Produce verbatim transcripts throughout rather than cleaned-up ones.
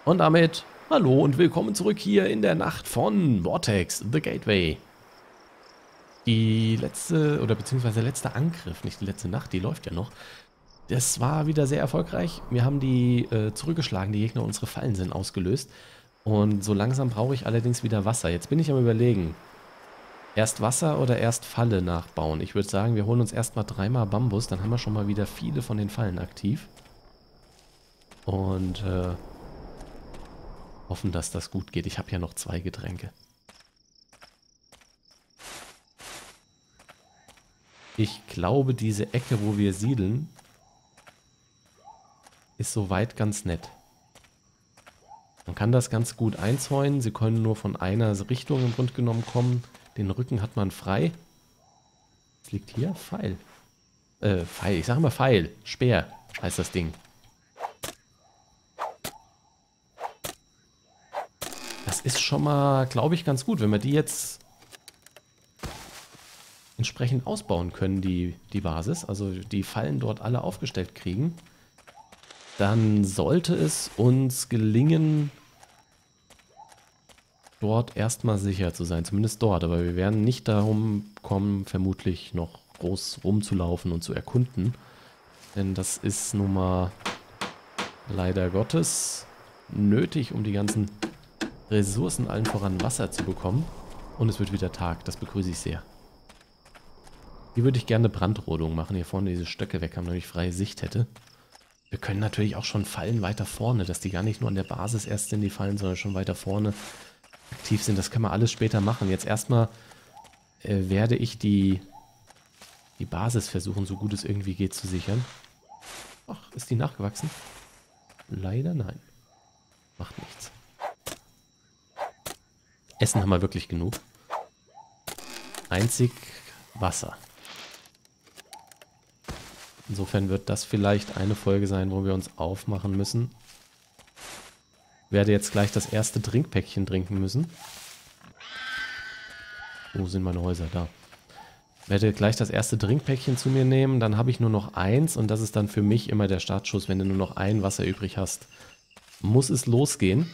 Und damit hallo und willkommen zurück hier in der Nacht von Vortex, The Gateway. Die letzte, oder beziehungsweise der letzte Angriff, nicht die letzte Nacht, die läuft ja noch. Das war wieder sehr erfolgreich. Wir haben die äh, zurückgeschlagen, die Gegner, unsere Fallen sind ausgelöst. Und so langsam brauche ich allerdings wieder Wasser. Jetzt bin ich am Überlegen, erst Wasser oder erst Falle nachbauen. Ich würde sagen, wir holen uns erstmal dreimal Bambus, dann haben wir schon mal wieder viele von den Fallen aktiv. Und äh, hoffen, dass das gut geht. Ich habe ja noch zwei Getränke. Ich glaube, diese Ecke, wo wir siedeln, ist soweit ganz nett. Man kann das ganz gut einzäunen. Sie können nur von einer Richtung im Grunde genommen kommen. Den Rücken hat man frei. Was liegt hier? Pfeil. Äh, Pfeil. Ich sage mal Pfeil. Speer heißt das Ding. Das ist schon mal, glaube ich, ganz gut, wenn wir die jetzt entsprechend ausbauen können, die, die Basis. Also die Fallen dort alle aufgestellt kriegen. Dann sollte es uns gelingen, dort erstmal sicher zu sein. Zumindest dort. Aber wir werden nicht darum kommen, vermutlich noch groß rumzulaufen und zu erkunden. Denn das ist nun mal leider Gottes nötig, um die ganzen Ressourcen, allen voran Wasser zu bekommen. Und es wird wieder Tag. Das begrüße ich sehr. Hier würde ich gerne eine Brandrodung machen. Hier vorne diese Stöcke weg haben, damit ich freie Sicht hätte. Wir können natürlich auch schon Fallen weiter vorne, dass die gar nicht nur an der Basis erst sind, die Fallen, sondern schon weiter vorne aktiv sind. Das können wir alles später machen. Jetzt erstmal äh, werde ich die, die Basis versuchen, so gut es irgendwie geht, zu sichern. Ach, ist die nachgewachsen? Leider nein. Macht nichts. Essen haben wir wirklich genug. Einzig Wasser. Insofern wird das vielleicht eine Folge sein, wo wir uns aufmachen müssen. Ich werde jetzt gleich das erste Trinkpäckchen trinken müssen. Wo sind meine Häuser? Da. Ich werde gleich das erste Trinkpäckchen zu mir nehmen. Dann habe ich nur noch eins und das ist dann für mich immer der Startschuss. Wenn du nur noch ein Wasser übrig hast, muss es losgehen.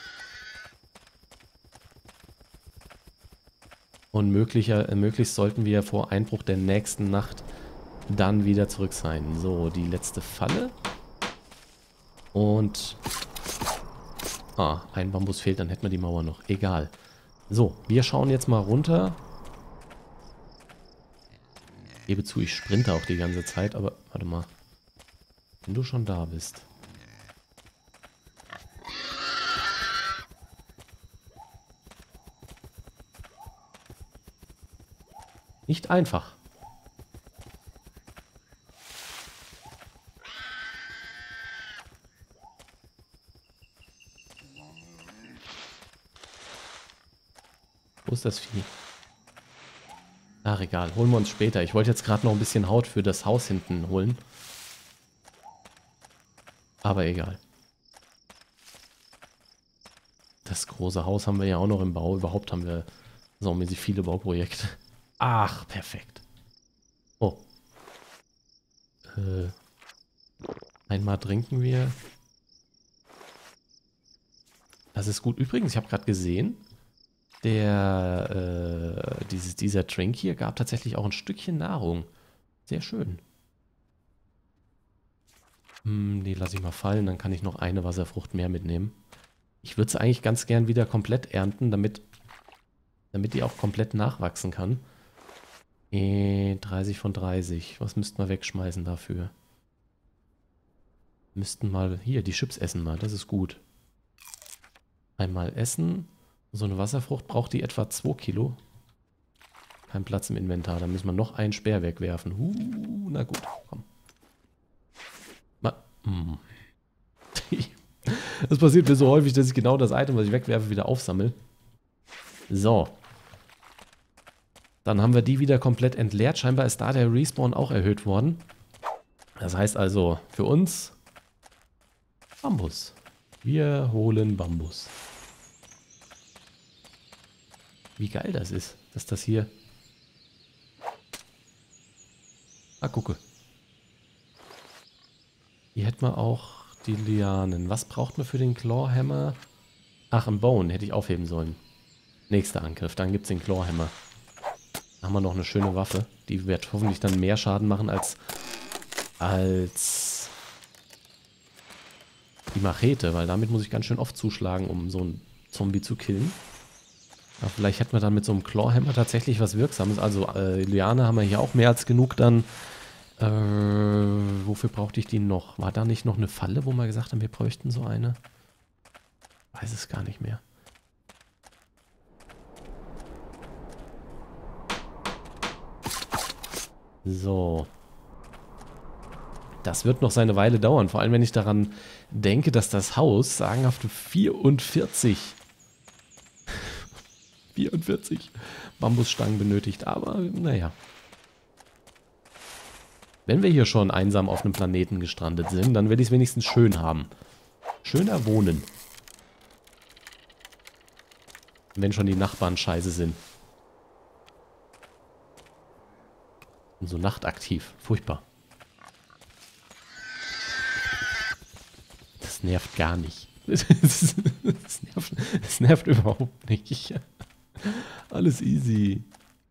Und möglicher, äh, möglichst sollten wir vor Einbruch der nächsten Nacht dann wieder zurück sein. So, die letzte Falle. Und... Ah, ein Bambus fehlt, dann hätten wir die Mauer noch. Egal. So, wir schauen jetzt mal runter. Ich gebe zu, ich sprinte auch die ganze Zeit, aber... Warte mal. Wenn du schon da bist... Nicht einfach. Wo ist das Vieh? Ach, egal. Holen wir uns später. Ich wollte jetzt gerade noch ein bisschen Haut für das Haus hinten holen. Aber egal. Das große Haus haben wir ja auch noch im Bau. Überhaupt haben wir saumäßig viele Bauprojekte. Ach, perfekt. Oh. Äh. Einmal trinken wir. Das ist gut. Übrigens, ich habe gerade gesehen, der, äh, dieses, dieser Drink hier gab tatsächlich auch ein Stückchen Nahrung. Sehr schön. Hm, die lasse ich mal fallen, dann kann ich noch eine Wasserfrucht mehr mitnehmen. Ich würde es eigentlich ganz gern wieder komplett ernten, damit, damit die auch komplett nachwachsen kann. Äh, dreißig von dreißig. Was müssten wir wegschmeißen dafür? Müssten mal... Hier, die Chips essen mal. Das ist gut. Einmal essen. So eine Wasserfrucht braucht die etwa zwei Kilo. Kein Platz im Inventar. Da müssen wir noch einen Speer wegwerfen. Uh, na gut, komm. Ma hm. Das passiert mir so häufig, dass ich genau das Item, was ich wegwerfe, wieder aufsammle. So. Dann haben wir die wieder komplett entleert. Scheinbar ist da der Respawn auch erhöht worden. Das heißt also für uns Bambus. Wir holen Bambus. Wie geil das ist, dass das hier... Ah, gucke. Hier hätten wir auch die Lianen. Was braucht man für den Clawhammer? Ach, ein Bone hätte ich aufheben sollen. Nächster Angriff, dann gibt es den Clawhammer. Da haben wir noch eine schöne Waffe. Die wird hoffentlich dann mehr Schaden machen als, als die Machete, weil damit muss ich ganz schön oft zuschlagen, um so einen Zombie zu killen. Aber vielleicht hätten wir dann mit so einem Clawhammer tatsächlich was Wirksames. Also äh, Liane haben wir hier auch mehr als genug dann. Äh, wofür brauchte ich die noch? War da nicht noch eine Falle, wo wir gesagt haben, wir bräuchten so eine? Weiß es gar nicht mehr. So. Das wird noch seine Weile dauern. Vor allem, wenn ich daran denke, dass das Haus sagenhafte vierundvierzig vierundvierzig Bambusstangen benötigt. Aber, naja. Wenn wir hier schon einsam auf einem Planeten gestrandet sind, dann will ich es wenigstens schön haben. Schöner wohnen. Wenn schon die Nachbarn scheiße sind. Und so nachtaktiv. Furchtbar. Das nervt gar nicht. Das, nervt, das nervt überhaupt nicht. Alles easy.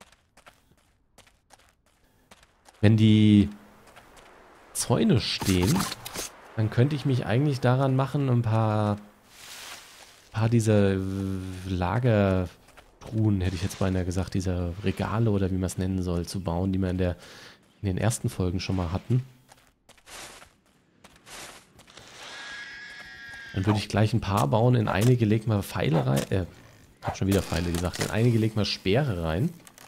Wenn die Zäune stehen, dann könnte ich mich eigentlich daran machen, ein paar, paar dieser Lagertruhen, hätte ich jetzt beinahe gesagt, dieser Regale oder wie man es nennen soll, zu bauen, die wir in, der, in den ersten Folgen schon mal hatten. Dann würde ich gleich ein paar bauen, in einige legt man Pfeile rein, äh, ich habe schon wieder Pfeile gesagt, in einige legt man Speere rein.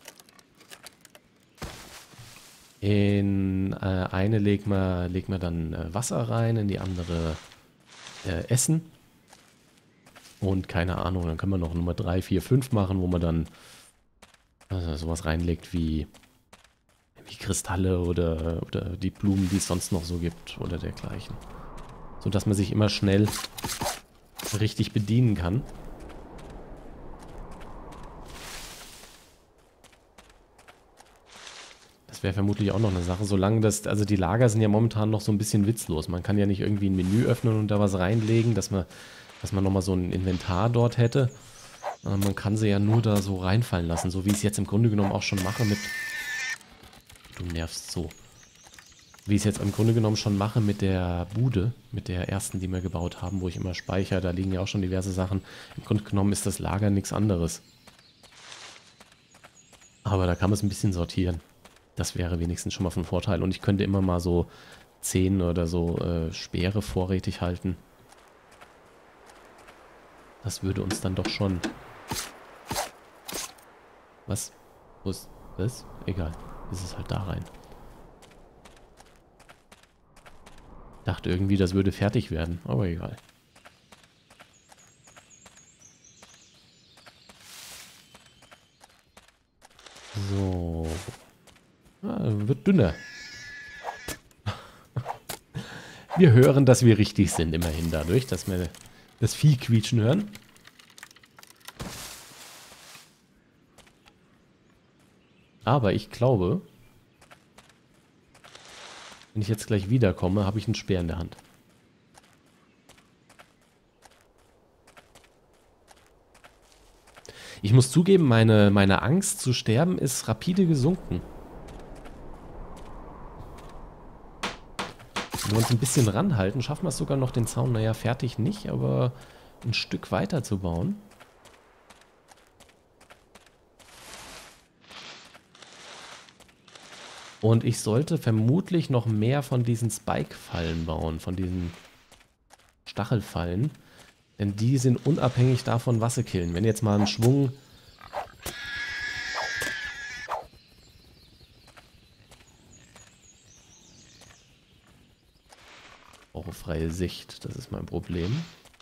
In äh, eine legt man, legt man dann äh, Wasser rein, in die andere äh, Essen. Und keine Ahnung, dann können wir noch Nummer drei, vier, fünf machen, wo man dann also sowas reinlegt wie, wie Kristalle oder, oder die Blumen, die es sonst noch so gibt oder dergleichen. So dass man sich immer schnell richtig bedienen kann. Das wäre vermutlich auch noch eine Sache, solange das, also die Lager sind ja momentan noch so ein bisschen witzlos. Man kann ja nicht irgendwie ein Menü öffnen und da was reinlegen, dass man, dass man nochmal so ein Inventar dort hätte. Äh, man kann sie ja nur da so reinfallen lassen, so wie ich es jetzt im Grunde genommen auch schon mache mit... Du nervst so. Wie ich es jetzt im Grunde genommen schon mache mit der Bude, mit der ersten, die wir gebaut haben, wo ich immer speichere, da liegen ja auch schon diverse Sachen. Im Grunde genommen ist das Lager nichts anderes. Aber da kann man es ein bisschen sortieren. Das wäre wenigstens schon mal von Vorteil. Und ich könnte immer mal so zehn oder so äh, Speere vorrätig halten. Das würde uns dann doch schon... Was? Wo ist das? Egal. Ist es halt da rein. Dachte irgendwie, das würde fertig werden. Aber egal. So... Ah, wird dünner. Wir hören, dass wir richtig sind, immerhin dadurch, dass wir das Vieh quietschen hören. Aber ich glaube, wenn ich jetzt gleich wiederkomme, habe ich einen Speer in der Hand. Ich muss zugeben, meine, meine Angst zu sterben ist rapide gesunken. Wenn wir uns ein bisschen ranhalten, schaffen wir es sogar noch den Zaun, naja, fertig nicht, aber ein Stück weiter zu bauen. Und ich sollte vermutlich noch mehr von diesen Spike-Fallen bauen, von diesen Stachelfallen. Denn die sind unabhängig davon, was sie killen. Wenn jetzt mal ein Schwung... freie Sicht, das ist mein Problem.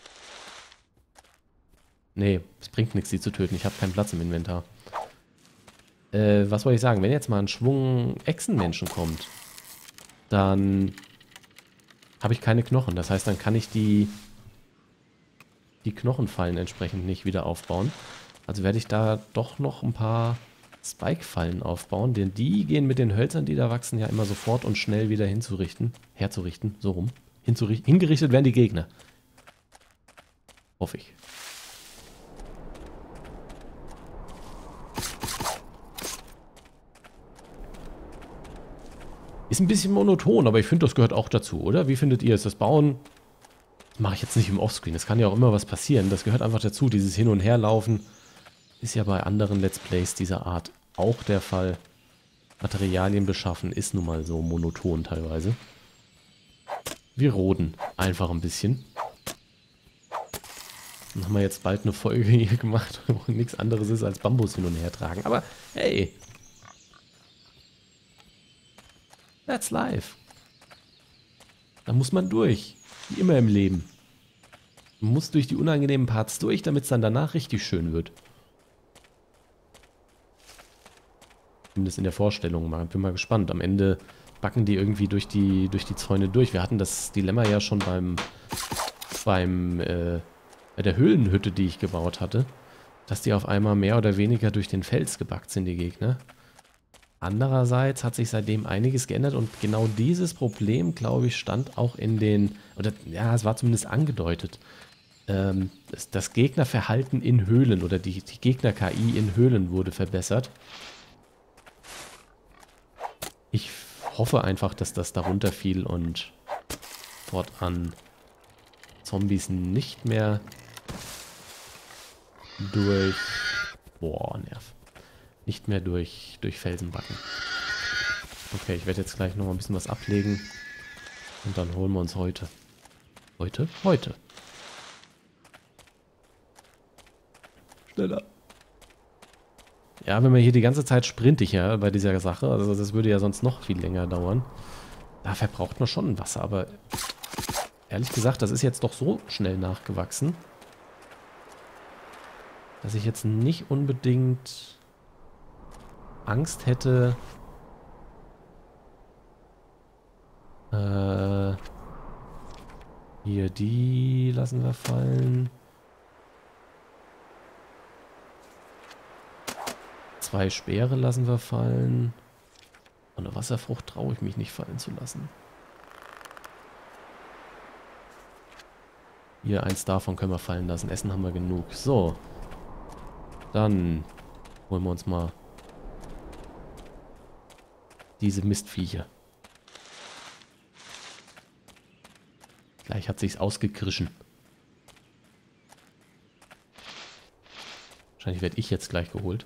Nee, es bringt nichts, die zu töten. Ich habe keinen Platz im Inventar. Äh, was wollte ich sagen? Wenn jetzt mal ein Schwung Echsenmenschen kommt, dann habe ich keine Knochen. Das heißt, dann kann ich die, die Knochenfallen entsprechend nicht wieder aufbauen. Also werde ich da doch noch ein paar Spike-Fallen aufbauen, denn die gehen mit den Hölzern, die da wachsen, ja immer sofort und schnell wieder hinzurichten, herzurichten, so rum. hingerichtet werden die Gegner. Hoffe ich. Ist ein bisschen monoton, aber ich finde, das gehört auch dazu, oder? Wie findet ihr es? Das Bauen das mache ich jetzt nicht im Offscreen. Es kann ja auch immer was passieren. Das gehört einfach dazu. Dieses Hin- und Herlaufen ist ja bei anderen Let's Plays dieser Art auch der Fall. Materialien beschaffen ist nun mal so monoton teilweise. Wir roden einfach ein bisschen. Dann haben wir jetzt bald eine Folge hier gemacht, wo nichts anderes ist als Bambus hin und her tragen. Aber hey, that's life. Da muss man durch. Wie immer im Leben. Man muss durch die unangenehmen Parts durch, damit es dann danach richtig schön wird. Zumindest in der Vorstellung. Ich bin mal gespannt. Am Ende backen die irgendwie durch die, durch die Zäune durch. Wir hatten das Dilemma ja schon beim, beim, äh, bei der Höhlenhütte, die ich gebaut hatte, dass die auf einmal mehr oder weniger durch den Fels gebackt sind, die Gegner. Andererseits hat sich seitdem einiges geändert und genau dieses Problem, glaube ich, stand auch in den, oder ja, es war zumindest angedeutet, ähm, das, das Gegnerverhalten in Höhlen oder die, die Gegner-K I in Höhlen wurde verbessert. Ich hoffe einfach, dass das darunter fiel und fortan Zombies nicht mehr durch, boah, Nerv. Nicht mehr durch, durch Felsen backen. Okay, ich werde jetzt gleich noch mal ein bisschen was ablegen. Und dann holen wir uns heute. Heute? Heute. Schneller. Ja, wenn man hier die ganze Zeit sprintig, ja, bei dieser Sache, also das würde ja sonst noch viel länger dauern. Da verbraucht man schon Wasser, aber ehrlich gesagt, das ist jetzt doch so schnell nachgewachsen, dass ich jetzt nicht unbedingt Angst hätte, äh, hier die lassen wir fallen. Zwei Speere lassen wir fallen. Und eine Wasserfrucht traue ich mich nicht fallen zu lassen. Hier, eins davon können wir fallen lassen. Essen haben wir genug. So. Dann holen wir uns mal diese Mistviecher. Gleich hat sich's ausgekrischen. Wahrscheinlich werde ich jetzt gleich geholt.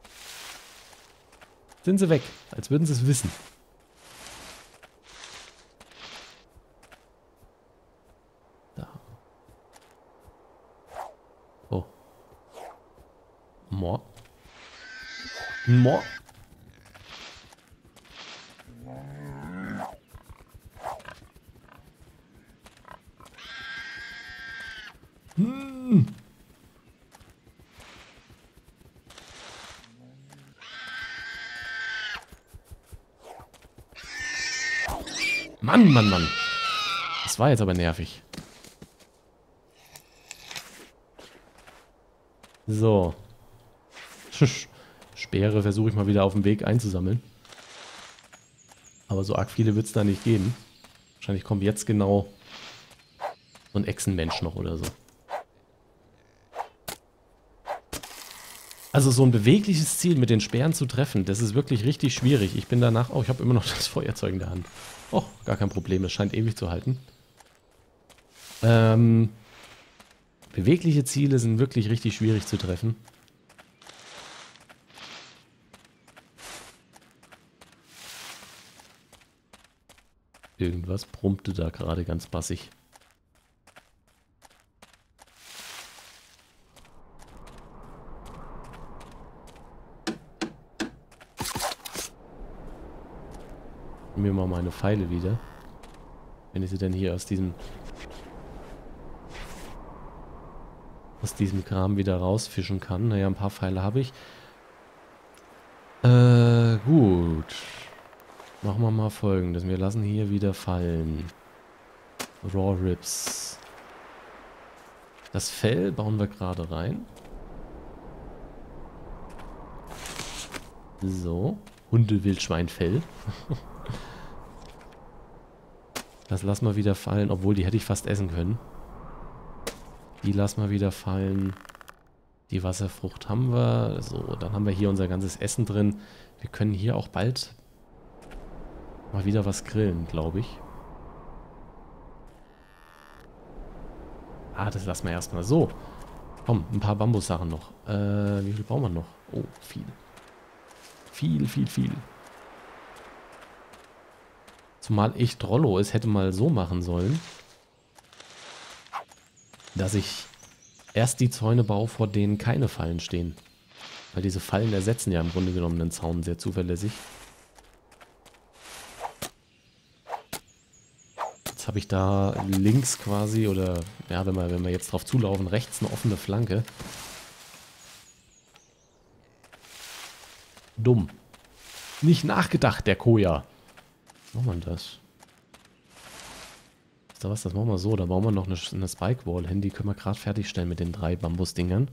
Sind sie weg, als würden sie es wissen. Da. Oh. Mo. Mo. Hm. Mann, Mann, Mann. Das war jetzt aber nervig. So. Speere versuche ich mal wieder auf dem Weg einzusammeln. Aber so arg viele wird es da nicht geben. Wahrscheinlich kommt jetzt genau so ein Echsenmensch noch oder so. Also so ein bewegliches Ziel mit den Speeren zu treffen, das ist wirklich richtig schwierig. Ich bin danach... Oh, ich habe immer noch das Feuerzeug in der Hand. Oh, gar kein Problem. Es scheint ewig zu halten. Ähm, bewegliche Ziele sind wirklich richtig schwierig zu treffen. Irgendwas brummte da gerade ganz bassig. Mir mal meine Pfeile wieder. Wenn ich sie denn hier aus diesem aus diesem Kram wieder rausfischen kann. Naja, ein paar Pfeile habe ich. Äh, gut. Machen wir mal Folgendes. Wir lassen hier wieder fallen. Raw Ribs. Das Fell bauen wir gerade rein. So. Hundewildschweinfell. Das lassen wir wieder fallen, obwohl die hätte ich fast essen können. Die lassen wir wieder fallen. Die Wasserfrucht haben wir. So, dann haben wir hier unser ganzes Essen drin. Wir können hier auch bald mal wieder was grillen, glaube ich. Ah, das lassen wir erstmal so. Komm, ein paar Bambussachen noch. Äh, wie viel brauchen wir noch? Oh, viel. Viel, viel, viel. Zumal ich Drollo es hätte mal so machen sollen, dass ich erst die Zäune baue, vor denen keine Fallen stehen. Weil diese Fallen ersetzen ja im Grunde genommen den Zaun sehr zuverlässig. Jetzt habe ich da links quasi, oder ja, wenn wir, wenn wir jetzt drauf zulaufen, rechts eine offene Flanke. Dumm. Nicht nachgedacht, der Koja. Machen wir das? Wisst ihr was, das machen wir so. Da bauen wir noch eine, eine Spike-Wall hin. Die können wir gerade fertigstellen mit den drei Bambusdingern.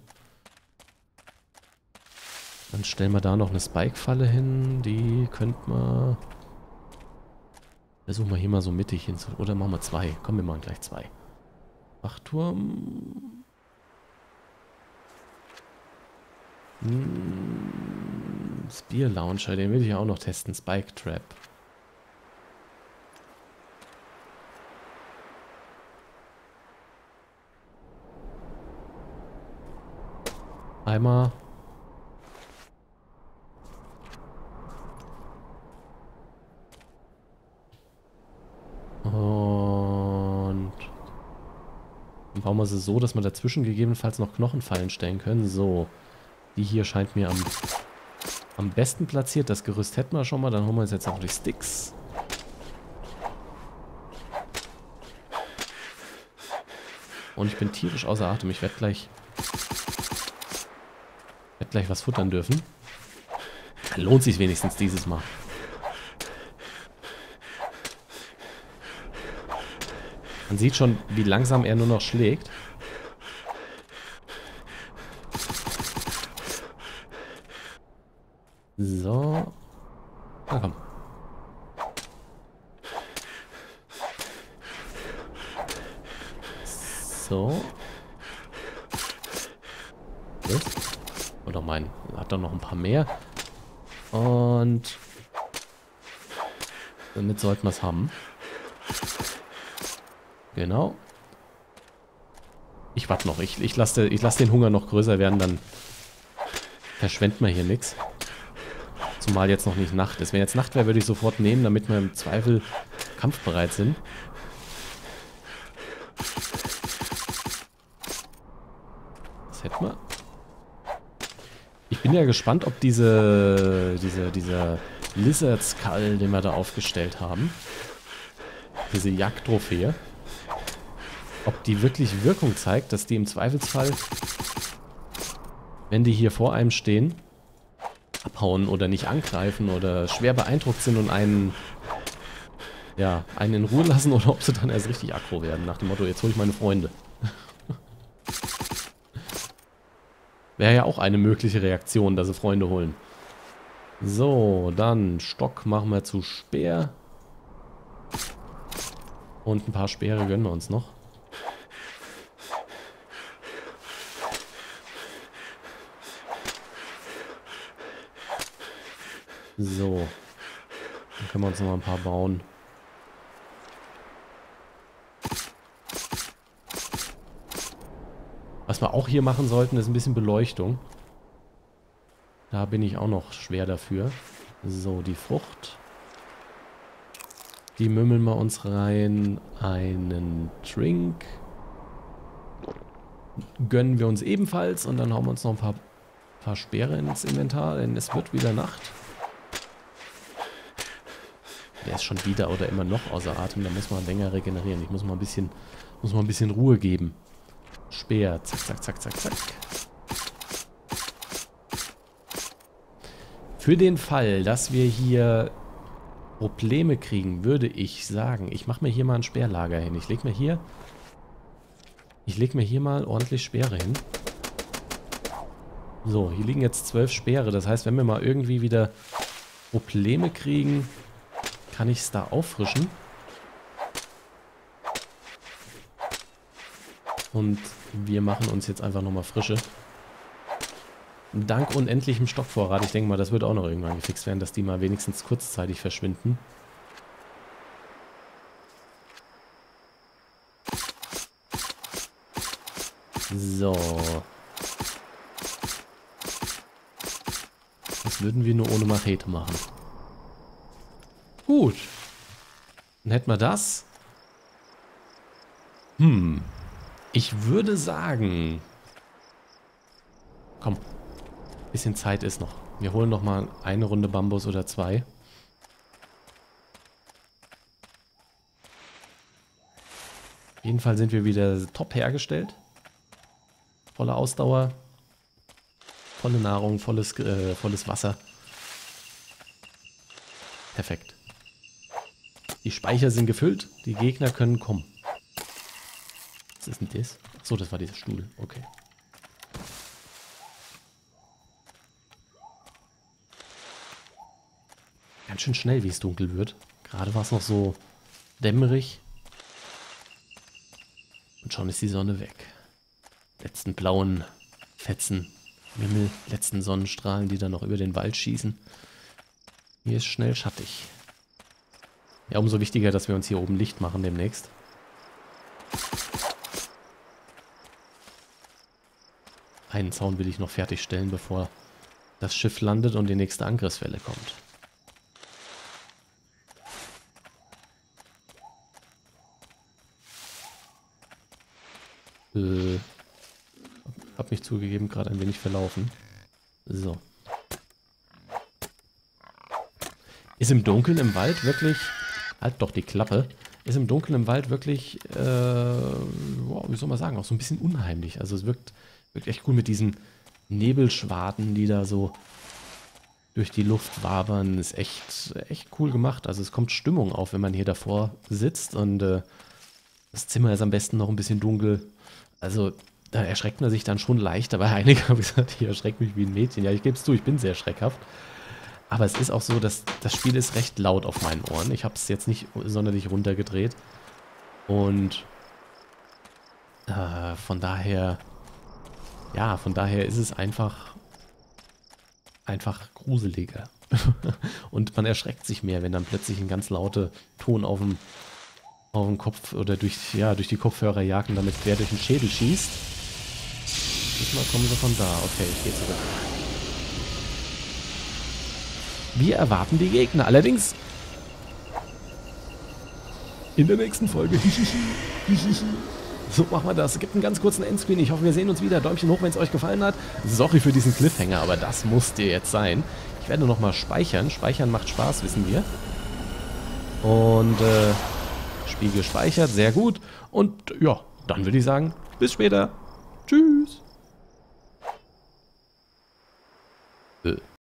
Dann stellen wir da noch eine Spike-Falle hin. Die könnte man... Versuchen wir hier mal so mittig hin. Oder machen wir zwei. Komm, wir machen gleich zwei. Wachturm. Hm, Spear Launcher, den will ich auch noch testen. Spike Trap. Einmal. Und dann bauen wir sie so, dass wir dazwischen gegebenenfalls noch Knochenfallen stellen können. So. Die hier scheint mir am, am besten platziert. Das Gerüst hätten wir schon mal. Dann holen wir uns jetzt auch die Sticks. Und ich bin tierisch außer Atem. Ich werde gleich... werde gleich was futtern dürfen. Lohnt sich wenigstens dieses Mal. Man sieht schon, wie langsam er nur noch schlägt. So. Na komm. So. Das. Oder mein, hat doch noch ein paar mehr. Und damit sollten wir es haben. Genau. Ich warte noch. Ich, ich lasse ich lass den Hunger noch größer werden, dann verschwendet man hier nichts. Zumal jetzt noch nicht Nacht ist. Wenn jetzt Nacht wäre, würde ich sofort nehmen, damit wir im Zweifel kampfbereit sind. Das hätten wir. Ich bin ja gespannt, ob diese, diese, dieser Lizard Skull, den wir da aufgestellt haben, diese Jagdtrophäe, ob die wirklich Wirkung zeigt, dass die im Zweifelsfall, wenn die hier vor einem stehen, abhauen oder nicht angreifen oder schwer beeindruckt sind und einen, ja, einen in Ruhe lassen, oder ob sie dann erst richtig aggro werden, nach dem Motto, jetzt hole ich meine Freunde. Wäre ja auch eine mögliche Reaktion, dass sie Freunde holen. So, dann Stock machen wir zu Speer. Und ein paar Speere gönnen wir uns noch. So. Dann können wir uns noch mal ein paar bauen. Was wir auch hier machen sollten, ist ein bisschen Beleuchtung. Da bin ich auch noch schwer dafür. So, die Frucht. Die mümmeln wir uns rein. Einen Drink. Gönnen wir uns ebenfalls. Und dann hauen wir uns noch ein paar, paar Speere ins Inventar, denn es wird wieder Nacht. Der ist schon wieder oder immer noch außer Atem. Da muss man länger regenerieren. Ich muss mal ein bisschen, muss mal ein bisschen Ruhe geben. Speer. Zack, zack, zack, zack, zack. Für den Fall, dass wir hier Probleme kriegen, würde ich sagen, ich mache mir hier mal ein Speerlager hin. Ich lege mir hier, ich lege mir hier mal ordentlich Speere hin. So, hier liegen jetzt zwölf Speere. Das heißt, wenn wir mal irgendwie wieder Probleme kriegen, kann ich es da auffrischen. Und wir machen uns jetzt einfach nochmal frische. Dank unendlichem Stockvorrat. Ich denke mal, das wird auch noch irgendwann gefixt werden, dass die mal wenigstens kurzzeitig verschwinden. So. Das würden wir nur ohne Machete machen. Gut. Dann hätten wir das. Hm. Ich würde sagen... Komm. Bisschen Zeit ist noch. Wir holen noch mal eine Runde Bambus oder zwei. Auf jeden Fall sind wir wieder top hergestellt. Volle Ausdauer. Volle Nahrung, volles, äh, volles Wasser. Perfekt. Die Speicher sind gefüllt. Die Gegner können kommen. Was ist denn das? Achso, das war dieser Stuhl. Okay. Ganz schön schnell, wie es dunkel wird. Gerade war es noch so dämmerig. Und schon ist die Sonne weg. Letzten blauen Fetzen im Himmel, letzten Sonnenstrahlen, die dann noch über den Wald schießen. Hier ist schnell schattig. Ja, umso wichtiger, dass wir uns hier oben Licht machen demnächst. Einen Zaun will ich noch fertigstellen, bevor das Schiff landet und die nächste Angriffswelle kommt. Äh, hab mich zugegeben gerade ein wenig verlaufen. So. Ist im Dunkeln im Wald wirklich... Halt doch die Klappe. Ist im Dunkeln im Wald wirklich, äh, wow, wie soll man sagen, auch so ein bisschen unheimlich. Also es wirkt, wirkt echt cool mit diesen Nebelschwaden, die da so durch die Luft wabern. Ist echt, echt cool gemacht. Also es kommt Stimmung auf, wenn man hier davor sitzt und äh, das Zimmer ist am besten noch ein bisschen dunkel. Also da erschreckt man sich dann schon leicht, aber einige haben gesagt, ich erschrecke mich wie ein Mädchen. Ja, ich gebe es zu, ich bin sehr schreckhaft. Aber es ist auch so, dass das Spiel ist recht laut auf meinen Ohren. Ich habe es jetzt nicht sonderlich runtergedreht. Und äh, von daher, ja, von daher ist es einfach, einfach gruseliger. Und man erschreckt sich mehr, wenn dann plötzlich ein ganz lauter Ton auf dem, auf dem Kopf oder durch, ja, durch die Kopfhörer jagt und damit quer durch den Schädel schießt. Diesmal kommen sie von da. Okay, ich gehe zurück. Wir erwarten die Gegner. Allerdings in der nächsten Folge. So machen wir das. Es gibt einen ganz kurzen Endscreen. Ich hoffe, wir sehen uns wieder. Däumchen hoch, wenn es euch gefallen hat. Sorry für diesen Cliffhanger, aber das musste jetzt sein. Ich werde nochmal speichern. Speichern macht Spaß, wissen wir. Und äh, Spiel gespeichert. Sehr gut. Und ja, dann würde ich sagen, bis später. Tschüss. Äh.